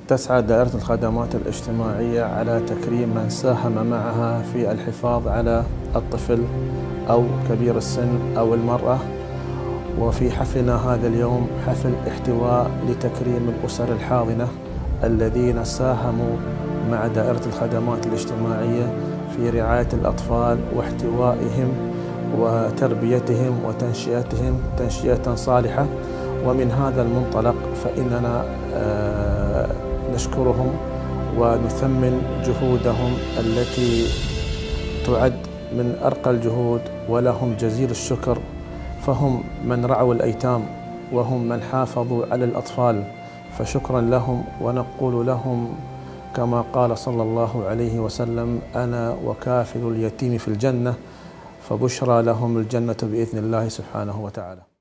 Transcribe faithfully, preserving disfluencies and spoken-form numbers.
تسعى دائرة الخدمات الاجتماعية على تكريم من ساهم معها في الحفاظ على الطفل أو كبير السن أو المرأة. وفي حفلنا هذا اليوم حفل احتواء لتكريم الأسر الحاضنة الذين ساهموا مع دائرة الخدمات الاجتماعية في رعاية الأطفال واحتوائهم وتربيتهم وتنشئتهم تنشئة صالحة. ومن هذا المنطلق فإننا نشكرهم ونثمن جهودهم التي تعد من أرقى الجهود، ولهم جزيل الشكر، فهم من رعوا الأيتام وهم من حافظوا على الأطفال، فشكرا لهم. ونقول لهم كما قال صلى الله عليه وسلم: أنا وكافل اليتيم في الجنة، فبشرى لهم الجنة بإذن الله سبحانه وتعالى.